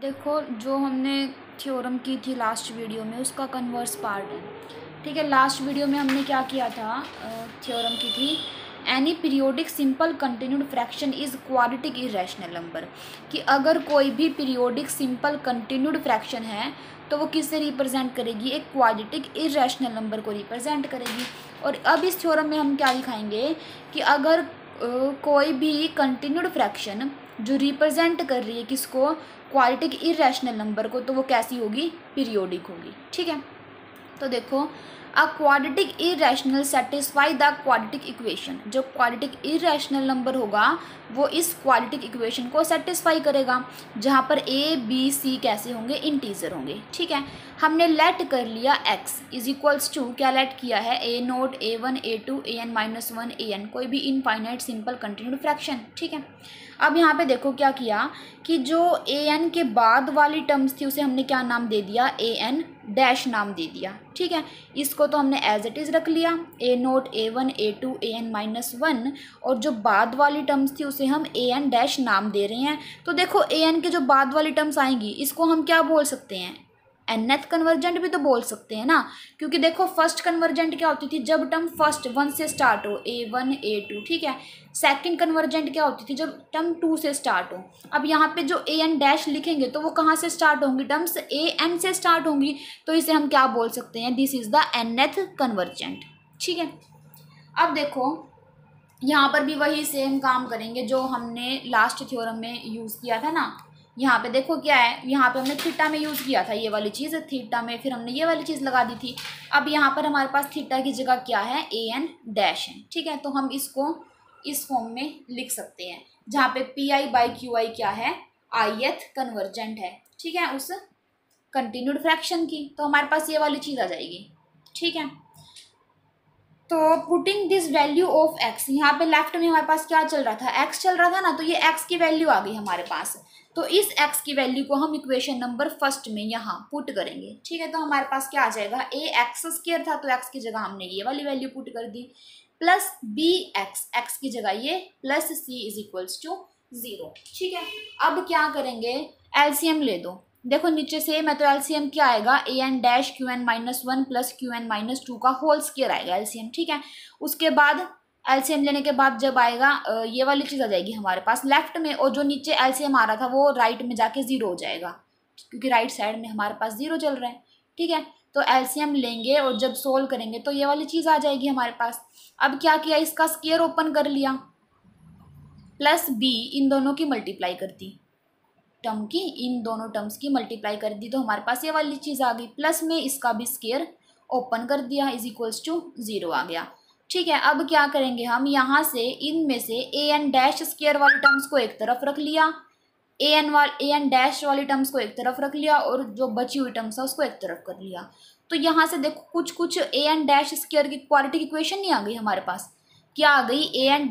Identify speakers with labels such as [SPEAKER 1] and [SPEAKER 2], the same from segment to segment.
[SPEAKER 1] देखो, जो हमने थ्योरम की थी लास्ट वीडियो में, उसका कन्वर्स पार्ट है। ठीक है, लास्ट वीडियो में हमने क्या किया था, थ्योरम की थी any periodic simple continued fraction is quadratic irrational number, कि अगर कोई भी पीरियोडिक सिंपल कंटिन्यूड फ्रैक्शन है तो वो किससे रिप्रेजेंट करेगी, एक क्वाड्रेटिक इरेशनल नंबर को रिप्रेजेंट करेगी। और अब इस थ्योरम में हम क्या दिखाएंगे कि अगर कोई भी कंटिन्यूड फ्रैक्शन जो रिप्रेजेंट कर रही है किसको, क्वाड्रेटिक इरेशनल नंबर को, तो वो कैसी होगी, पीरियोडिक होगी। ठीक है, तो देखो, a quadratic irrational satisfy the quadratic equation. जो क्वाड्रेटिक इरेशनल नंबर होगा वो इस क्वाड्रेटिक इक्वेशन को सेटिस्फाई करेगा, जहाँ पर ए बी सी कैसे होंगे, इंटीजर होंगे। ठीक है, हमने लेट कर लिया x इज इक्वल्स टू, क्या लेट किया है, a note a1 a2 an-1 an, कोई भी इनफाइनाइट सिंपल कंटिन्यूड फ्रैक्शन। ठीक है, अब यहाँ पे देखो क्या किया कि जो an के बाद वाली टर्म्स थी उसे हमने क्या नाम दे दिया, an डैश नाम दे दिया। ठीक है, इसको तो हमने एज इट इज़ रख लिया, a note a1 a2 an-1, और जो बाद वाली टर्म्स थी उसे हम an डैश नाम दे रहे हैं। तो देखो, an के जो बाद वाली टर्म्स आएंगी इसको हम क्या बोल सकते हैं, nth कन्वर्जेंट भी तो बोल सकते हैं ना, क्योंकि देखो फर्स्ट कन्वर्जेंट क्या होती थी, जब टर्म फर्स्ट 1 से स्टार्ट हो, a1 a2। ठीक है, सेकंड कन्वर्जेंट क्या होती थी, जब टर्म 2 से स्टार्ट हो। अब यहाँ पे जो an डैश लिखेंगे तो वो कहाँ से स्टार्ट होंगी, टर्म्स an से स्टार्ट होंगी, तो इसे हम क्या बोल सकते हैं, this is the nth convergent. ठीक है, अब देखो यहाँ पर भी वही सेम काम करेंगे जो हमने लास्ट थ्योरम में यूज़ किया था ना। यहाँ पे देखो क्या है, यहाँ पे हमने थीटा में यूज़ किया था ये वाली चीज़, थीटा में फिर हमने ये वाली चीज़ लगा दी थी। अब यहाँ पर हमारे पास थीटा की जगह क्या है, an डैश है। ठीक है, तो हम इसको इस फॉर्म में लिख सकते हैं, जहाँ पे pi/qi क्या है, ith कन्वर्जेंट है। ठीक है, उस कंटिन्यूड फ्रैक्शन की, तो हमारे पास ये वाली चीज़ आ जाएगी। ठीक है, तो putting this value of x, यहाँ पे लेफ्ट में हमारे पास क्या चल रहा था, x चल रहा था ना, तो ये x की वैल्यू आ गई हमारे पास। तो इस x की वैल्यू को हम इक्वेशन नंबर फर्स्ट में यहाँ पुट करेंगे। ठीक है, तो हमारे पास क्या आ जाएगा, ax² था तो x की जगह हमने ये वाली वैल्यू पुट कर दी, प्लस bx, x की जगह ये, plus c is equals to 0। ठीक है, अब क्या करेंगे, एलसीएम ले दो। देखो नीचे से मैं तो एलसीएम क्या आएगा, an dash qn-1 plus qn-2 का होल स्क्वायर आएगा एलसीएम। ठीक है, उसके बाद एलसीएम लेने के बाद जब आएगा ये वाली चीज़ आ जाएगी हमारे पास लेफ्ट में, और जो नीचे एलसीएम आ रहा था वो राइट में जाके 0 हो जाएगा, क्योंकि राइट साइड में हमारे पास 0 चल रहा है। ठीक है, तो एलसीएम लेंगे और जब सोल्व करेंगे तो ये वाली चीज़ आ जाएगी हमारे पास। अब क्या किया, इसका स्क्वायर ओपन कर लिया, प्लस b इन दोनों की मल्टीप्लाई कर दी, टर्म की इन दोनों टर्म्स की मल्टीप्लाई कर दी, तो हमारे पास ये वाली चीज़ आ गई, प्लस में इसका भी स्क्वायर ओपन कर दिया, इज इक्वल्स टू 0 आ गया। ठीक है, अब क्या करेंगे, हम यहाँ से इनमें से an डैश स्क्वायर वाली टर्म्स को एक तरफ रख लिया, an डैश वाली टर्म्स को एक तरफ रख लिया, और जो बची हुई टर्म्स है उसको एक तरफ कर लिया। तो यहाँ से देखो कुछ an डैश स्क्वायर की क्वाड्रेटिक इक्वेशन नहीं आ गई हमारे पास, क्या आ गई,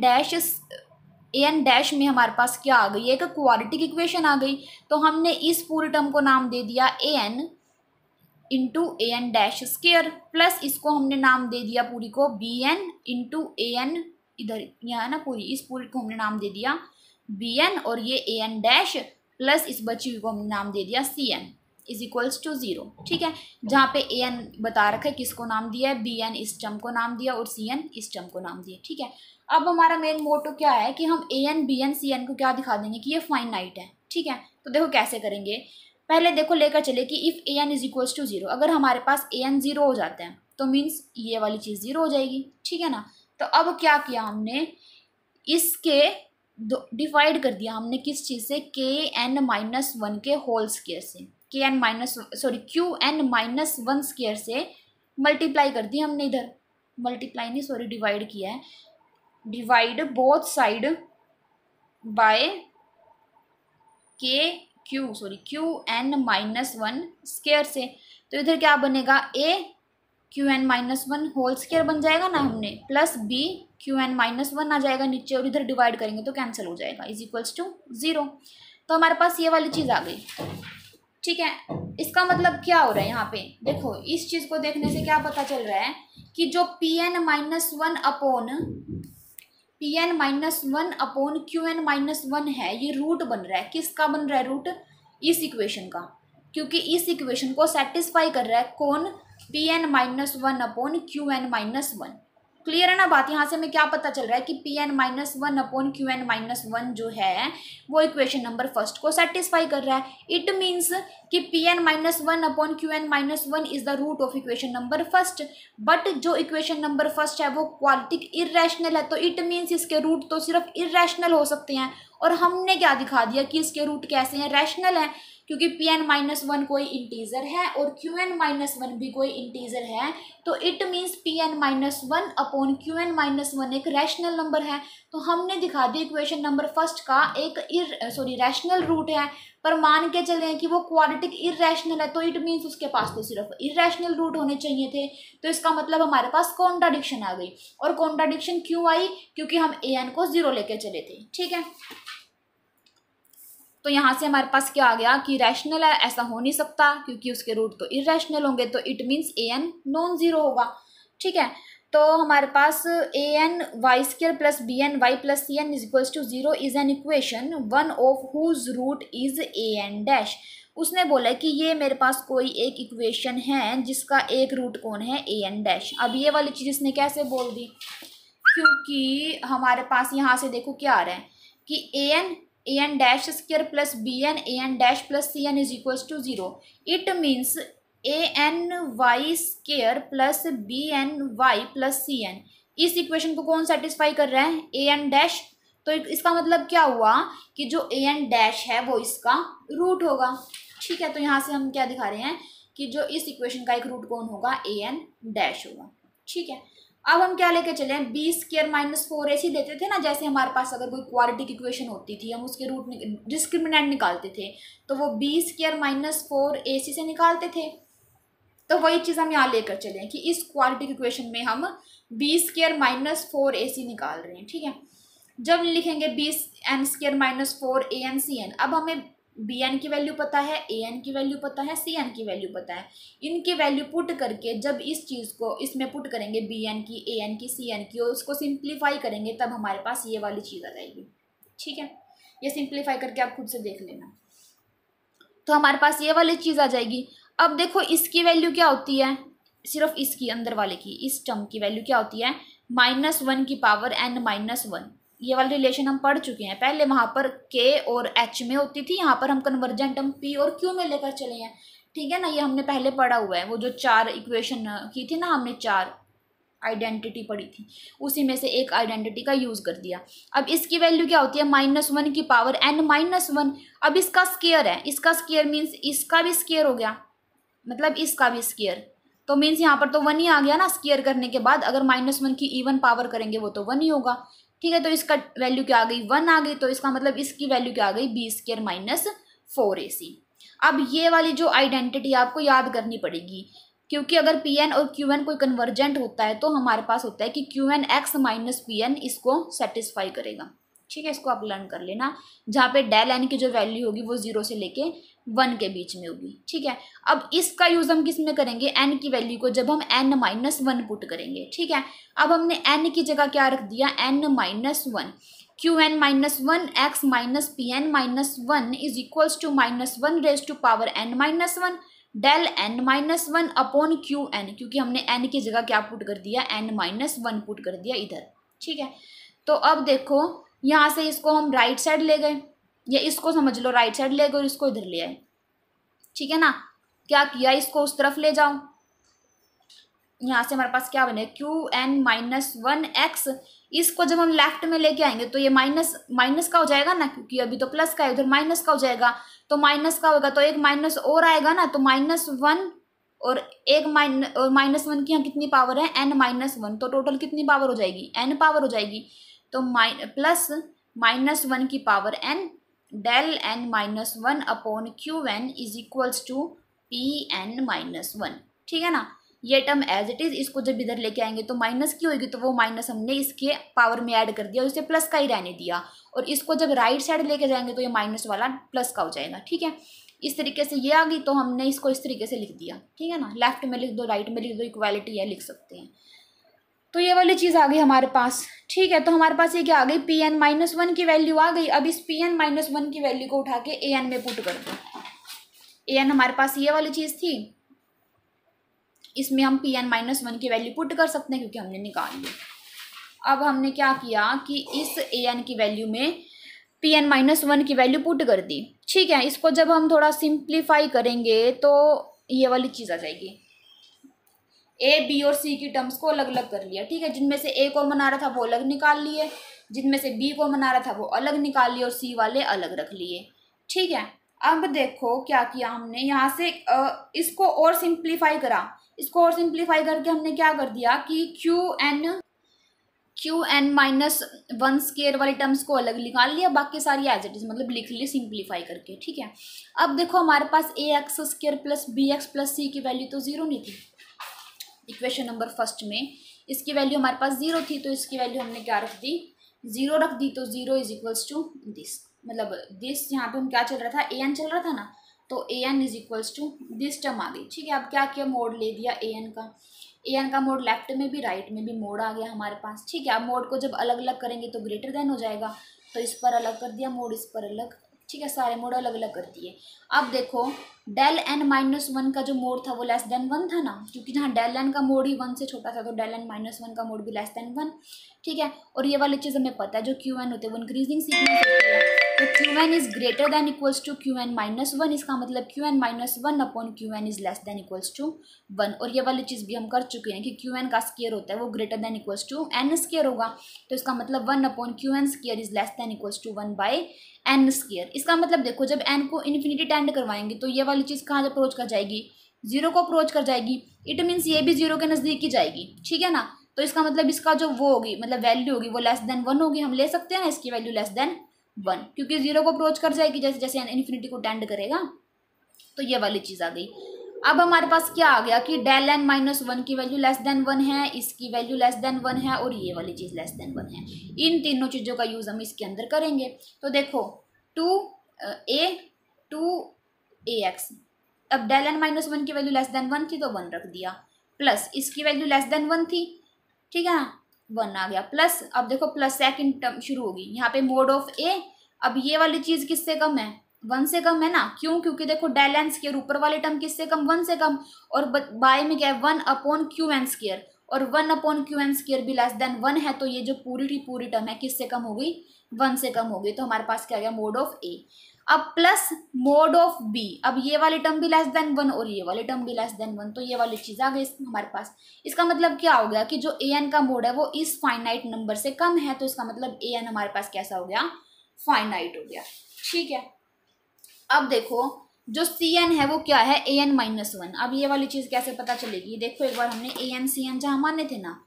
[SPEAKER 1] an डैश में हमारे पास क्या आ गई, एक क्वाड्रेटिक इक्वेशन आ गई। तो हमने इस पूरे टर्म को नाम दे दिया an into an dash square, plus इसको हमने नाम दे दिया पूरी को bn इंटू an, इधर यहाँ है ना पूरी, इस पूरी को हमने नाम दे दिया bn, और ये an डैश प्लस इस बची हुई को हमने नाम दे दिया cn इज इक्वल्स टू 0। ठीक है, जहाँ पे an बता रखा है किसको नाम दिया है, bn इस टर्म को नाम दिया और cn इस टर्म को नाम दिया। ठीक है, अब हमारा मेन मोटो क्या है कि हम an bn cn को क्या दिखा देंगे कि ये फाइनाइट है। ठीक है, तो देखो कैसे करेंगे, पहले देखो लेकर चले कि if an is equals to 0, अगर हमारे पास an 0 हो जाता है तो मीन्स ये वाली चीज़ 0 हो जाएगी। ठीक है ना, तो अब क्या किया हमने, इसके डिवाइड कर दिया हमने किस चीज़ से, kn-1 के होल स्क्वायर से, qn-1 स्क्वायर से मल्टीप्लाई कर दी हमने, इधर मल्टीप्लाई नहीं सॉरी डिवाइड किया है, divide both side by qn-1 square से, तो इधर क्या बनेगा, a qn-1 होल स्क्वायर बन जाएगा ना हमने, प्लस b qn-1 आ जाएगा नीचे, और इधर डिवाइड करेंगे तो कैंसिल हो जाएगा, इज इक्वल्स टू 0। तो हमारे पास ये वाली चीज़ आ गई। ठीक है, इसका मतलब क्या हो रहा है यहाँ पे, देखो इस चीज़ को देखने से क्या पता चल रहा है कि जो pn-1 अपॉन qn-1 है, ये रूट बन रहा है, किसका बन रहा है रूट, इस इक्वेशन का, क्योंकि इस इक्वेशन को सेटिस्फाई कर रहा है कौन, Pn-1 अपॉन Qn-1। क्लियर है ना बात। यहाँ से हमें क्या पता चल रहा है कि Pn-1 अपॉन Qn-1 जो है वो इक्वेशन नंबर फर्स्ट को सेटिस्फाई कर रहा है। इट मीन्स कि Pn-1 upon Qn-1 is the root of equation number first. But जो इक्वेशन नंबर फर्स्ट है वो क्वालिटिक इर्रेशनल है, तो इट मीन्स इसके रूट तो सिर्फ इर्रेशनल हो सकते हैं। और हमने क्या दिखा दिया कि इसके रूट कैसे हैं, रैशनल है, क्योंकि Pn-1 कोई इंटीजर है और Qn-1 भी कोई इंटीजर है। तो it means Pn-1 upon Qn-1 एक रैशनल नंबर है। तो हमने दिखा दिया इक्वेशन नंबर फर्स्ट का एक रैशनल रूट है, पर मान के चले कि वो क्वाड्रेटिक इर्रेशनल है, तो इट मीन्स उसके पास तो सिर्फ इर्रेशनल रूट होने चाहिए थे। तो इसका मतलब हमारे पास कॉन्ट्राडिक्शन आ गई। और कॉन्ट्राडिक्शन क्यों आई, क्योंकि हम an को 0 लेके चले थे। ठीक है, तो यहाँ से हमारे पास क्या आ गया कि रैशनल है, ऐसा हो नहीं सकता क्योंकि उसके रूट तो इर्रेशनल होंगे, तो it means an non zero होगा। ठीक है, तो हमारे पास an(y² + bn(y + cn) = 0 is an equation one of whose root is an'। उसने बोला कि ये मेरे पास कोई एक इक्वेशन है जिसका एक रूट कौन है, an'। अब ये वाली चीज़ इसने कैसे बोल दी, क्योंकि हमारे पास यहाँ से देखो क्या आ रहा है कि an' square plus bn an' plus cn is equals to 0. It means any square plus bny plus cn। इस इक्वेशन को कौन सेटिस्फाई कर रहा है, an'। तो इसका मतलब क्या हुआ कि जो an' है वो इसका रूट होगा। ठीक है, तो यहाँ से हम क्या दिखा रहे हैं कि जो इस इक्वेशन का एक रूट कौन होगा, an' होगा। ठीक है, अब हम क्या लेके चले, b² - 4ac देते थे ना, जैसे हमारे पास अगर कोई क्वाड्रेटिक इक्वेशन होती थी हम उसके रूट डिस्क्रिमिनेंट निकालते थे तो वो b² - 4ac से निकालते थे। तो वही चीज़ हम यहाँ लेकर चले कि इस क्वाड्रेटिक इक्वेशन में हम b² - 4ac निकाल रहे हैं। ठीक है, जब लिखेंगे bn² - 4an(cn), अब हमें bn की वैल्यू पता है, an की वैल्यू पता है, cn की वैल्यू पता है। इनकी वैल्यू पुट करके जब इस चीज़ को इसमें पुट करेंगे, bn की, an की, cn की, और उसको सिंप्लीफाई करेंगे, तब हमारे पास ये वाली चीज़ आ जाएगी। ठीक है, ये सिंप्लीफाई करके आप खुद से देख लेना, तो हमारे पास ये वाली चीज़ आ जाएगी। अब देखो इसकी वैल्यू क्या होती है, सिर्फ इसकी अंदर वाले की, इस टर्म की वैल्यू क्या होती है, -1 की पावर n-1। ये वाली रिलेशन हम पढ़ चुके हैं पहले, वहाँ पर k और h में होती थी, यहाँ पर हम कन्वर्जेंट हम p और q में लेकर चले हैं। ठीक है ना, ये हमने पहले पढ़ा हुआ है, वो जो 4 इक्वेशन की थी ना, हमने 4 आइडेंटिटी पढ़ी थी, उसी में से एक आइडेंटिटी का यूज़ कर दिया। अब इसकी वैल्यू क्या होती है, -1 की पावर n-1। अब इसका स्क्वायर है, इसका स्क्वायर मीन्स इसका भी स्क्वायर हो गया, मतलब इसका भी स्क्वायर, तो मीन्स यहाँ पर तो 1 ही आ गया ना। स्क्वायर करने के बाद अगर -1 की इवन पावर करेंगे वो तो 1 ही होगा। ठीक है, तो इसका वैल्यू क्या आ गई, 1 आ गई, तो इसका मतलब इसकी वैल्यू क्या आ गई, b² - 4ac। अब ये वाली जो आइडेंटिटी आपको याद करनी पड़ेगी, क्योंकि अगर Pn और Qn कोई कन्वर्जेंट होता है तो हमारे पास होता है कि Qnx - Pn इसको सेटिस्फाई करेगा। ठीक है, इसको आप लर्न कर लेना, जहाँ पे डेल n की जो वैल्यू होगी वो 0 से लेके 1 के बीच में होगी। ठीक है, अब इसका यूज़ हम किस में करेंगे, n की वैल्यू को जब हम n-1 पुट करेंगे। ठीक है, अब हमने n की जगह क्या रख दिया, n-1। Qn-1 x - Pn-1 is equals to -1 raise to power n-1 del n-1 upon Qn, क्योंकि हमने n की जगह क्या पुट कर दिया, n-1 पुट कर दिया इधर। ठीक है, तो अब देखो यहाँ से इसको हम राइट साइड ले गए, या इसको समझ लो राइट साइड ले गए और इसको इधर ले आए। ठीक है ना, क्या किया, इसको उस तरफ ले जाओ, यहाँ से हमारे पास क्या बने, Qn-1x। इसको जब हम लेफ्ट में लेके आएंगे तो ये माइनस का हो जाएगा ना, क्योंकि अभी तो प्लस का है, उधर माइनस का हो जाएगा, तो माइनस का होगा तो एक माइनस और आएगा ना, तो -1 और एक -1 की यहाँ कितनी पावर है, n-1, तो टोटल कितनी पावर हो जाएगी, n पावर हो जाएगी। तो प्लस -1 की power n del n-1 upon Qn is equals to Pn-1। ठीक है ना, ये टर्म एज इट इज, इसको जब इधर लेके आएंगे तो माइनस की होगी, तो वो माइनस हमने इसके पावर में ऐड कर दिया, उसे प्लस का ही रहने दिया, और इसको जब राइट साइड लेके जाएंगे तो ये माइनस वाला प्लस का हो जाएगा। ठीक है, इस तरीके से ये आ गई, तो हमने इसको इस तरीके से लिख दिया। ठीक है ना, लेफ्ट में लिख दो, राइट में लिख दो, इक्वालिटी है लिख सकते हैं। तो ये वाली चीज़ आ गई हमारे पास। ठीक है, तो हमारे पास ये क्या आ गई, Pn-1 की वैल्यू आ गई। अब इस Pn-1 की वैल्यू को उठा के an में पुट कर दो। ए एन हमारे पास ये वाली चीज़ थी, इसमें हम पी एन माइनस वन की वैल्यू पुट कर सकते हैं क्योंकि हमने निकाल लिया। अब हमने क्या किया कि इस ए एन की वैल्यू में पी एन माइनस वन की वैल्यू पुट कर दी। ठीक है, इसको जब हम थोड़ा सिंप्लीफाई करेंगे तो ये वाली चीज़ आ जाएगी। ए बी और सी की टर्म्स को अलग अलग कर लिया। ठीक है, जिनमें से ए कॉमन आ रहा था वो अलग निकाल लिए, जिनमें से बी कॉमन आ रहा था वो अलग निकाल लिए और सी वाले अलग रख लिए। ठीक है, अब देखो क्या किया हमने यहाँ से इसको और सिंप्लीफाई करा। इसको और सिंप्लीफाई करके हमने क्या कर दिया कि Q N minus one square वाली टर्म्स को अलग निकाल लिया, बाकी सारी एज इट इज मतलब लिख ली सिंप्लीफाई करके। ठीक है, अब देखो हमारे पास A X square plus B X plus C की वैल्यू तो जीरो नहीं थी इक्वेशन नंबर फर्स्ट में, इसकी वैल्यू हमारे पास जीरो थी, तो इसकी वैल्यू हमने क्या रख दी, जीरो रख दी। तो zero is equals to this, मतलब दिस यहाँ पे हम क्या चल रहा था, ए एन चल रहा था ना, तो A N is equals to this term आ गई। ठीक है, अब क्या किया, मोड ले दिया ए एन का मोड लेफ्ट में भी राइट में भी मोड आ गया हमारे पास। ठीक है, अब मोड को जब अलग अलग करेंगे तो ग्रेटर देन हो जाएगा, तो इस पर अलग कर दिया मोड, इस पर अलग। ठीक है, सारे मोड अलग अलग कर दिए। अब देखो डेल एन माइनस वन का जो मोड था वो लेस देन वन था ना, क्योंकि जहाँ डेल एन का मोड ही वन से छोटा था तो डेल एन माइनस वन का मोड भी लेस देन वन। ठीक है, और ये वाली चीज़ हमें पता है, जो क्यू एन होते हैं वो इंक्रीजिंग सीक्वेंस होती है, तो Q N is greater than equals to Q N minus one. इसका मतलब Q N minus one upon Q N is less than equals to one. और ये वाली चीज़ भी हम कर चुके हैं कि क्यू एन का स्केयर होता है वो greater than equals to N square होगा, तो इसका मतलब one upon Q N square is less than equals to one by N square. इसका मतलब देखो जब एन को इन्फिनिटी टेंड करवाएंगे तो ये वाली चीज़ कहाँ अप्रोच कर जाएगी, जीरो को अप्रोच कर जाएगी। इट मीन्स ये भी जीरो के नज़दीक ही जाएगी। ठीक है ना, तो इसका मतलब इसका जो वो होगी मतलब वैल्यू होगी वो लेस देन वन होगी। हम ले सकते हैं ना इसकी वैल्यू लेस देन वन, क्योंकि जीरो को अप्रोच कर जाएगी जैसे जैसे इन्फिनिटी को टेंड करेगा। तो ये वाली चीज़ आ गई। अब हमारे पास क्या आ गया कि डेल एन माइनस वन की वैल्यू लेस देन वन है, इसकी वैल्यू लेस देन वन है और ये वाली चीज़ लेस देन वन है। इन तीनों चीज़ों का यूज़ हम इसके अंदर करेंगे। तो देखो टू ए एक्स, अब डेल एन माइनस वन की वैल्यू लेस देन वन थी तो वन रख दिया, प्लस इसकी वैल्यू लेस देन वन थी। ठीक है ना, वन आ गया प्लस। अब देखो प्लस सेकंड टर्म शुरू होगी यहाँ पे मोड ऑफ ए। अब ये वाली चीज़ किससे कम है, वन से कम है ना, क्यों, क्योंकि देखो डेल एन स्केयर ऊपर वाले टर्म किससे कम, वन से कम, और बाय में क्या है one upon Q N square, और one upon Q N square भी लेस देन वन है, तो ये जो पूरी टर्म है किससे कम हो गई, वन से कम हो गई। तो हमारे पास क्या आ गया मोड ऑफ ए। अब प्लस मोड ऑफ बी, अब ये वाली टर्म भी लेस देन वन और ये वाली टर्म भी लेस देन वन, तो ये वाली चीज़ आ गई हमारे पास। इसका मतलब क्या हो गया कि जो ए एन का मोड है वो इस फाइनाइट नंबर से कम है, तो इसका मतलब ए एन हमारे पास कैसा हो गया, फाइनाइट हो गया। ठीक है, अब देखो जो सी एन है वो क्या है, ए एन माइनस वन। अब ये वाली चीज़ कैसे पता चलेगी, देखो एक बार हमने ए एन सी एन जहाँ माने थे ना,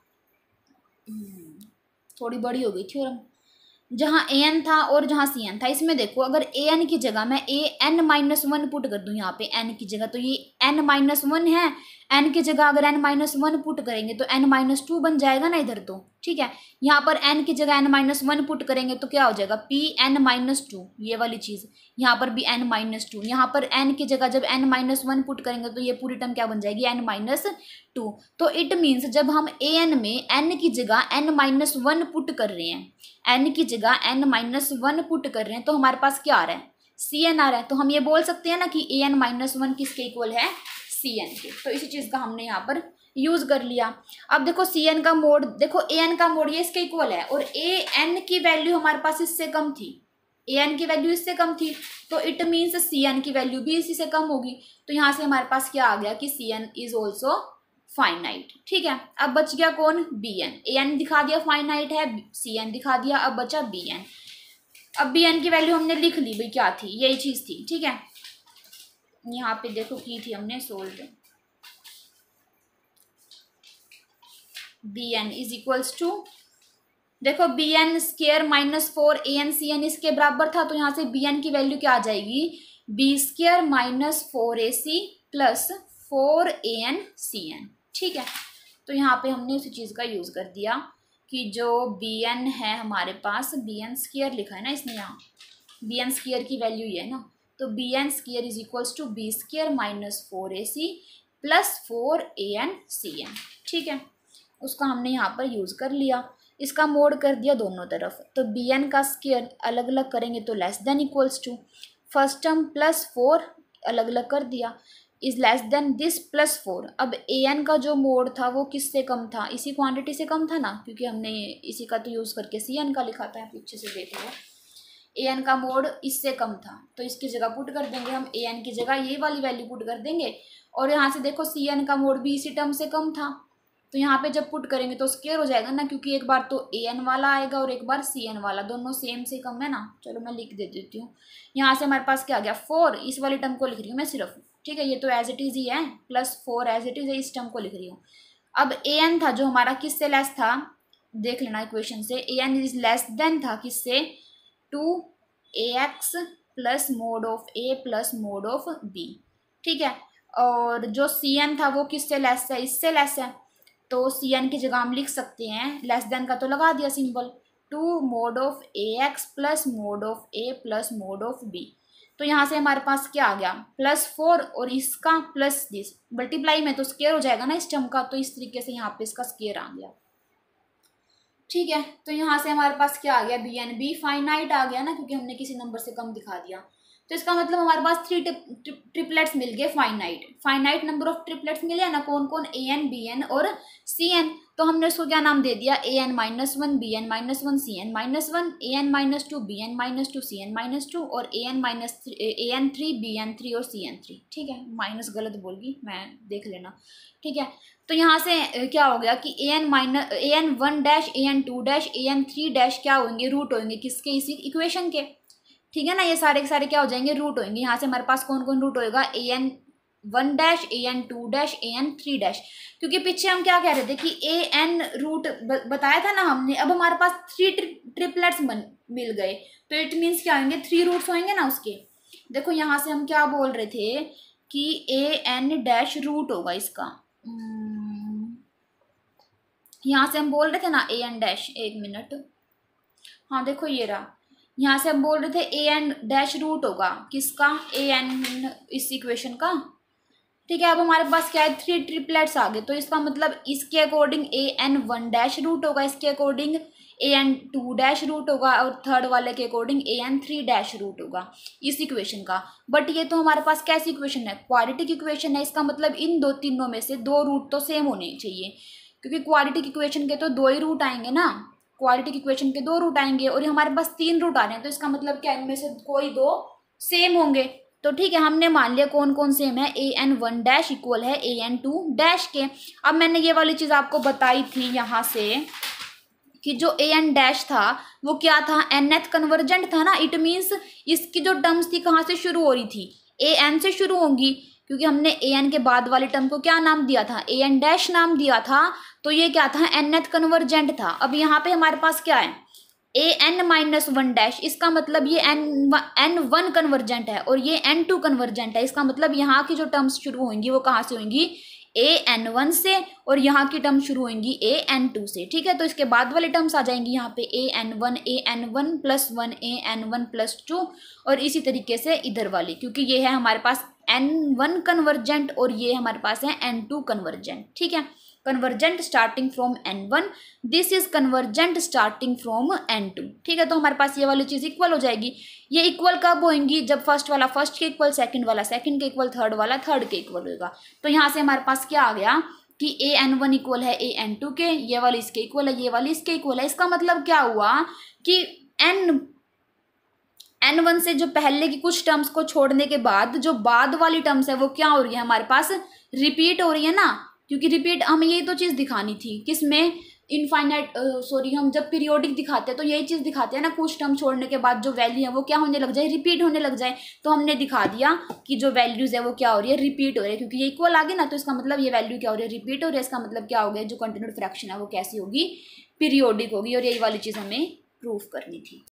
[SPEAKER 1] थोड़ी बड़ी हो गई थ्योरम, जहाँ ए एन था और जहाँ सी एन था, इसमें देखो अगर ए एन की जगह मैं A N minus one put कर दूँ यहाँ पे एन की जगह, तो ये एन माइनस वन है, एन की जगह अगर एन माइनस वन पुट करेंगे तो एन माइनस टू बन जाएगा ना इधर तो। ठीक है, यहाँ पर एन की जगह एन माइनस वन पुट करेंगे तो क्या हो जाएगा पी एन माइनस टू, ये वाली चीज़, यहाँ पर भी एन माइनस टू, यहाँ पर एन की जगह जब एन माइनस वन पुट करेंगे तो ये पूरी टर्म क्या बन जाएगी, एन माइनस टू। तो इट मीन्स जब हम ए एन में एन की जगह एन माइनस वन पुट कर रहे हैं, एन की जगह एन माइनस वन पुट कर रहे हैं, तो हमारे पास क्या आ रहा है, सी एन आ रहा है। तो हम ये बोल सकते हैं ना कि ए एन माइनस वन किसके इक्वल है, सी एन के। तो इसी चीज़ का हमने यहाँ पर यूज कर लिया। अब देखो सी एन का मोड, देखो ए एन का मोड ये इसके इक्वल है और ए एन की वैल्यू हमारे पास इससे कम थी, ए एन की वैल्यू इससे कम थी, तो इट मीन्स सी एन की वैल्यू भी इसी से कम होगी। तो यहाँ से हमारे पास क्या आ गया कि C N is also finite. ठीक है, अब बच गया कौन, बी एन। ए एन दिखा दिया फाइनाइट है, सी एन दिखा दिया, अब बचा बी एन। अब बी एन की वैल्यू हमने लिख ली, भाई क्या थी, यही चीज़ थी। ठीक है, यहाँ पे देखो की थी हमने solve, B N is equals to, देखो B N square minus four A N C N इसके बराबर था, तो यहाँ से बी एन की वैल्यू क्या आ जाएगी, B square minus four A C plus four A N C N. ठीक है, तो यहाँ पे हमने उसी चीज़ का यूज़ कर दिया कि जो बी एन है हमारे पास, बी एन स्केयर लिखा है ना इसने, यहाँ बी एन स्केयर की वैल्यू ये है ना, तो B N square is equals to B square minus four A C plus four A N C N. ठीक है, उसका हमने यहाँ पर यूज़ कर लिया, इसका मोड कर दिया दोनों तरफ, तो बी एन का स्केयर अलग अलग करेंगे तो less than equals to first term plus four अलग अलग कर दिया। Is less than this plus 4। अब ए एन का जो मोड था वो किससे कम था, इसी क्वांटिटी से कम था ना, क्योंकि हमने इसी का तो यूज़ करके सी एन का लिखा था, पीछे से देख लो। ए एन का मोड इससे कम था तो इसकी जगह पुट कर देंगे हम, ए एन की जगह ये वाली वैल्यू पुट कर देंगे। और यहाँ से देखो सी एन का मोड भी इसी टर्म से कम था, तो यहाँ पे जब पुट करेंगे तो स्क्वायर हो जाएगा ना, क्योंकि एक बार तो ए एन वाला आएगा और एक बार सी एन वाला, दोनों सेम से कम है ना। चलो मैं लिख दे देती हूँ। यहाँ से हमारे पास क्या आ गया 4, इस वाली टर्म को लिख रही हूँ मैं सिर्फ, ठीक है, ये तो एज इट इज़ ही है, प्लस 4 एज इट इज़ है, इस टर्म को लिख रही हूँ। अब ए एन था जो हमारा किससे लेस था, देख लेना इक्वेशन से, A N is less than था किससे, 2ax plus mod of A plus mod of B, ठीक है। और जो सी एन था वो किससे लेस है, इससे लेस है, तो सी एन की जगह हम लिख सकते हैं, लेस देन का तो लगा दिया symbol, 2 mod of A X plus mod of A plus mod of B. तो यहाँ से हमारे पास क्या आ गया +4 और इसका प्लस दिस, मल्टीप्लाई में तो स्क्वायर हो जाएगा ना इस टर्म का, तो इस तरीके से यहाँ पे इसका स्क्वायर आ गया, ठीक है। तो यहाँ से हमारे पास क्या आ गया बी एन बी फाइनाइट आ गया ना, क्योंकि हमने किसी नंबर से कम दिखा दिया। तो इसका मतलब हमारे पास 3 ट्रिपलेट्स मिल गए फाइनाइट नंबर ऑफ ट्रिपलेट्स मिले ना, कौन कौन, ए एन बी एन और सी एन। तो हमने उसको क्या नाम दे दिया, A N -1 B N -1 C N -1, A N -2 B N -2 C N -2 और ए एन 3 बी एन 3 और सी एन 3, ठीक है। माइनस गलत बोल गई मैं, देख लेना, ठीक है। तो यहाँ से क्या हो गया कि A N 1 dash A N 2 dash A N 3 dash क्या होंगे, रूट होंगे किसके, इसी इक्वेशन के, ठीक है ना। ये सारे के सारे क्या हो जाएंगे, रूट होंगे। यहाँ से हमारे पास कौन कौन रूट होएगा, A N 1 dash A N 2 dash A N 3 dash, क्योंकि पीछे हम क्या कह रहे थे कि ए एन रूट बताया था ना हमने। अब हमारे पास 3 ट्रिपलेट्स मिल गए, तो इट मीन्स क्या होंगे, 3 रूट्स होंगे ना उसके। देखो यहाँ से हम क्या बोल रहे थे कि ए एन डैश रूट होगा इसका, यहाँ से हम बोल रहे थे ना ए एन डैश, एक मिनट, हाँ देखो ये रहा, यहाँ से हम बोल रहे थे ए एन डैश रूट होगा किसका, ए एन इस इक्वेशन का, ठीक है। अब हमारे पास क्या है 3 ट्रिपलेट्स आ गए, तो इसका मतलब इसके according A N 1 dash root होगा, इसके according A N 2 dash root होगा और थर्ड वाले के according A N 3 dash root होगा इस इक्वेशन का। बट ये तो हमारे पास कैसी इक्वेशन है, क्वाड्रेटिक इक्वेशन है, इसका मतलब इन तीनों में से 2 रूट तो सेम होने चाहिए, क्योंकि क्वाड्रेटिक इक्वेशन के तो 2 ही रूट आएंगे ना, क्वाड्रेटिक इक्वेशन के 2 रूट आएंगे और हमारे पास 3 रूट आ रहे हैं, तो इसका मतलब क्या इनमें से कोई 2 सेम होंगे। तो ठीक है, हमने मान लिया कौन कौन सेम है, ए एन 1 डैश इक्वल है ए एन 2 डैश के। अब मैंने ये वाली चीज़ आपको बताई थी यहाँ से कि जो ए एन डैश था वो क्या था, nth कन्वर्जेंट था ना, इट मीन्स इसकी जो टर्म्स थी कहाँ से शुरू हो रही थी, ए एन से शुरू होंगी, क्योंकि हमने ए एन के बाद वाले टर्म को क्या नाम दिया था, ए एन डैश नाम दिया था, तो ये क्या था nth कन्वर्जेंट था। अब यहाँ पे हमारे पास क्या है ए एन -1 डैश, इसका मतलब ये n1 कन्वर्जेंट है और ये n2 कन्वर्जेंट है, इसका मतलब यहाँ की जो टर्म्स शुरू होंगी वो कहाँ से होंगी, ए एन 1 से, और यहाँ की टर्म शुरू होंगी ए एन 2 से, ठीक है। तो इसके बाद वाले टर्म्स आ जाएंगी यहाँ पे ए एन 1 +1 ए एन 1 +2 और इसी तरीके से इधर वाली, क्योंकि ये है हमारे पास n1 कन्वर्जेंट और ये हमारे पास है n2 कन्वर्जेंट, ठीक है। Convergent starting from n1, this is convergent starting from n2, ठीक है। तो हमारे पास ये वाली चीज़ इक्वल हो जाएगी। ये इक्वल कब होंगी, जब फर्स्ट वाला फर्स्ट के इक्वल, सेकंड वाला सेकंड के इक्वल, थर्ड वाला थर्ड के इक्वल होगा। तो यहाँ से हमारे पास क्या आ गया कि ए एन 1 इक्वल है ए एन 2 के, ये वाली इसके इक्वल है, ये वाली इसके इक्वल है। इसका मतलब क्या हुआ कि n1 से जो पहले की कुछ टर्म्स को छोड़ने के बाद जो बाद वाली टर्म्स है वो क्या हो रही है, हमारे पास रिपीट हो रही है ना, क्योंकि रिपीट हमें यही तो चीज़ दिखानी थी, किसमें, इनफाइनाइट सॉरी हम जब पीरियोडिक दिखाते हैं तो यही चीज़ दिखाते हैं ना, कुछ टर्म छोड़ने के बाद जो वैल्यू है वो क्या होने लग जाए, रिपीट होने लग जाए। तो हमने दिखा दिया कि जो वैल्यूज है वो क्या हो रही है, रिपीट हो रही है, क्योंकि ये इक्वल आ गई ना, तो इसका मतलब ये वैल्यू क्या हो रही है, रिपीट हो रही है। इसका मतलब क्या हो गया, जो कंटिन्यूड फ्रैक्शन है वो कैसी होगी, पीरियोडिक होगी, और यही वाली चीज़ हमें प्रूफ करनी थी।